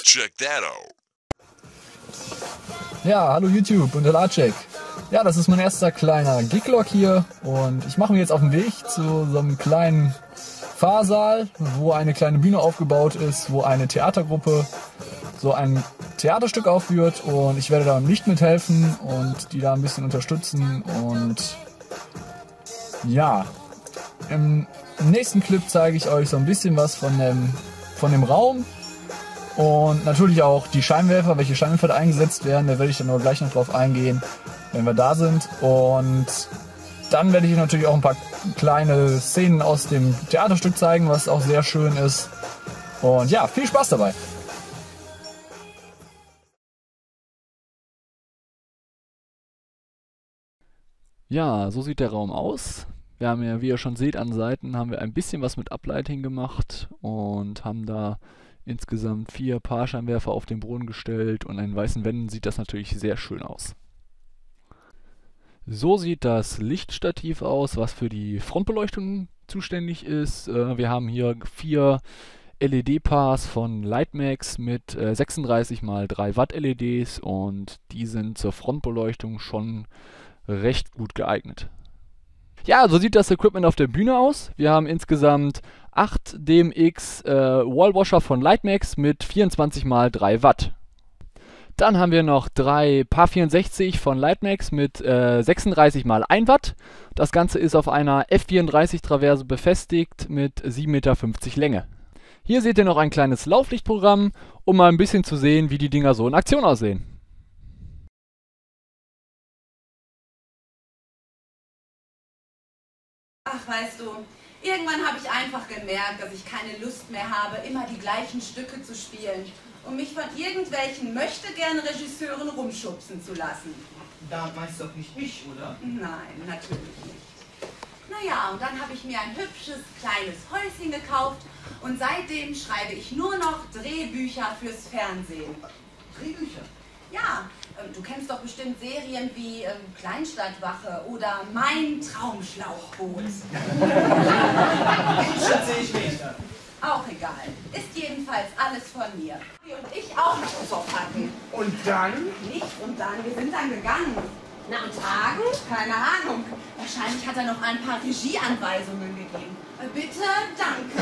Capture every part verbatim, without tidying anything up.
check that out. Ja, hallo YouTube und hallo Acek. Ja, das ist mein erster kleiner Giglog hier und ich mache mich jetzt auf den Weg zu so einem kleinen Fahrsaal, wo eine kleine Bühne aufgebaut ist, wo eine Theatergruppe so ein Theaterstück aufführt und ich werde da beim Licht mithelfen und die da ein bisschen unterstützen und ja, im nächsten Clip zeige ich euch so ein bisschen was von dem, von dem Raum und natürlich auch die Scheinwerfer, welche Scheinwerfer da eingesetzt werden, da werde ich dann aber gleich noch drauf eingehen, wenn wir da sind und dann werde ich euch natürlich auch ein paar kleine Szenen aus dem Theaterstück zeigen, was auch sehr schön ist und ja, viel Spaß dabei! Ja, so sieht der Raum aus. Wir haben ja, wie ihr schon seht, an Seiten haben wir ein bisschen was mit Uplighting gemacht und haben da insgesamt vier Paarscheinwerfer auf den Boden gestellt und an den weißen Wänden sieht das natürlich sehr schön aus. So sieht das Lichtstativ aus, was für die Frontbeleuchtung zuständig ist. Wir haben hier vier L E D-Paars von Lightmax mit sechsunddreißig mal drei Watt L E Ds und die sind zur Frontbeleuchtung schon recht gut geeignet. Ja, so sieht das Equipment auf der Bühne aus. Wir haben insgesamt acht D M X äh, Wallwasher von Lightmax mit vierundzwanzig mal drei Watt. Dann haben wir noch drei Paar vierundsechzig von Lightmax mit äh, sechsunddreißig mal ein Watt. Das Ganze ist auf einer F vierunddreißig Traverse befestigt mit sieben Meter fünfzig Länge. Hier seht ihr noch ein kleines Lauflichtprogramm, um mal ein bisschen zu sehen, wie die Dinger so in Aktion aussehen. Ach, weißt du, irgendwann habe ich einfach gemerkt, dass ich keine Lust mehr habe, immer die gleichen Stücke zu spielen und mich von irgendwelchen Möchtegern-Regisseuren rumschubsen zu lassen. Da meinst du doch nicht mich, oder? Nein, natürlich nicht. Naja, und dann habe ich mir ein hübsches, kleines Häuschen gekauft und seitdem schreibe ich nur noch Drehbücher fürs Fernsehen. Drehbücher? Ja, du kennst doch bestimmt Serien wie ähm, Kleinstadtwache oder Mein Traumschlauchboot. Schätze ich nicht. Auch egal. Ist jedenfalls alles von mir. Und ich auch noch Zoff hatten. Und dann? Nicht und dann. Wir sind dann gegangen. Na und Hagen? Keine Ahnung. Wahrscheinlich hat er noch ein paar Regieanweisungen gegeben. Äh, Bitte, danke.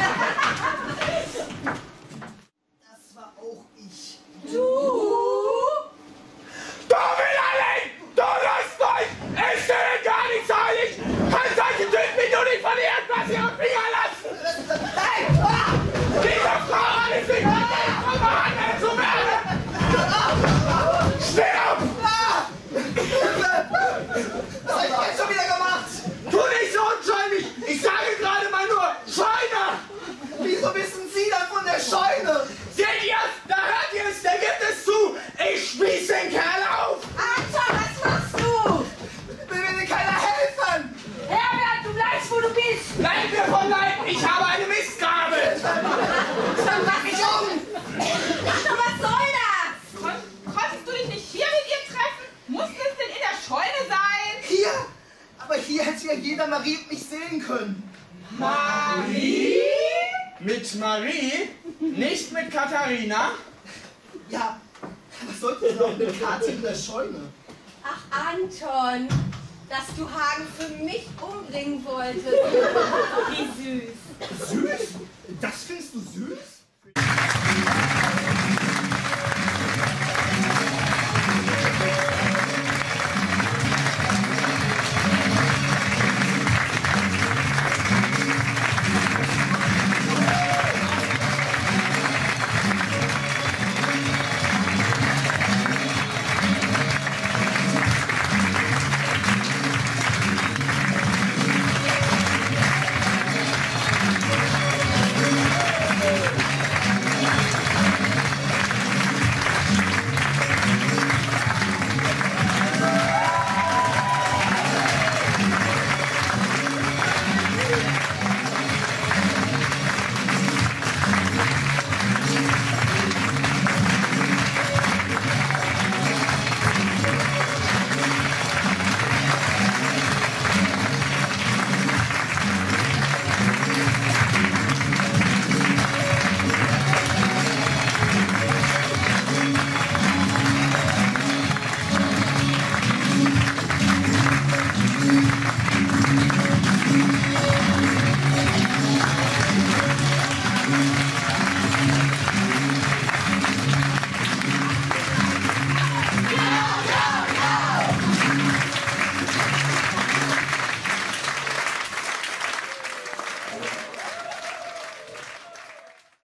Das war auch ich. Du? Du Widerling! Du Lustreich! Ich stelle gar nichts heilig! Kann solche Typen wie du nicht von irgendwas ihre Finger lassen! Hey! Ah! Diese Frau hat es nicht verdient, um behandelt zu werden! Stirb! Ah! Was hab ich jetzt schon wieder gemacht? Tu nicht so unschuldig! Ich sage gerade mal nur Scheune! Wieso wissen Sie dann von der Scheune? Seht ihr? Da hört ihr es! Der gibt es zu! Ich spieß den Kerl auf! Anton, was machst du? Will mir denn keiner helfen? Herbert, du bleibst, wo du bist. Bleib mir von Leib! Ich habe eine Mistgabel! Dann mach ich um. Anton, was soll das? Kon konntest du dich nicht hier mit ihr treffen? Musste es denn in der Scheune sein? Hier? Aber hier hätte ja jeder Marie und mich sehen können. Marie? Mit Marie? Nicht mit Katharina? Ja, was sollte denn auch mit Kathi in der Scheune? Ach, Anton, dass du Hagen für mich umbringen wolltest. Wie süß. Süß? Das findest du süß?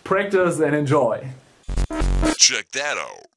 Practice and enjoy. Check that out.